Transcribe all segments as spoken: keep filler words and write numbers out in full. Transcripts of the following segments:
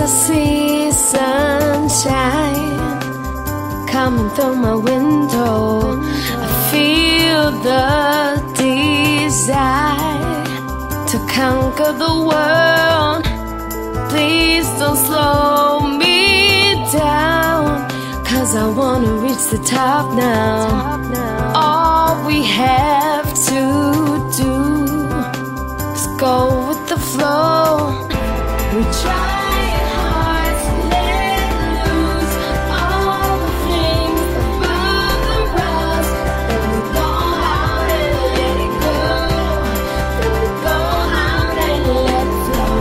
I see sunshine coming through my window, I feel the desire to conquer the world. Please don't slow me down, 'cause I wanna reach the top now. All we have to do is go with the flow. We try hard to let loose all the things that bother us. Then we go out and let it go. Then we go out and let it flow.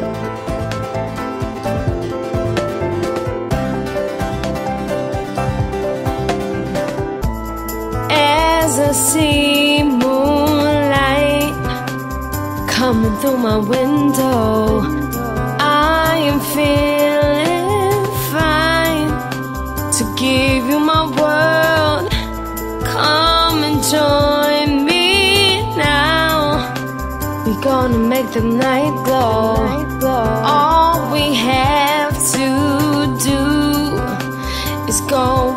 As I see moonlight coming through my window, I am feeling fine to give you my world. Come and join me now. We're gonna make the night glow. All we have to do is go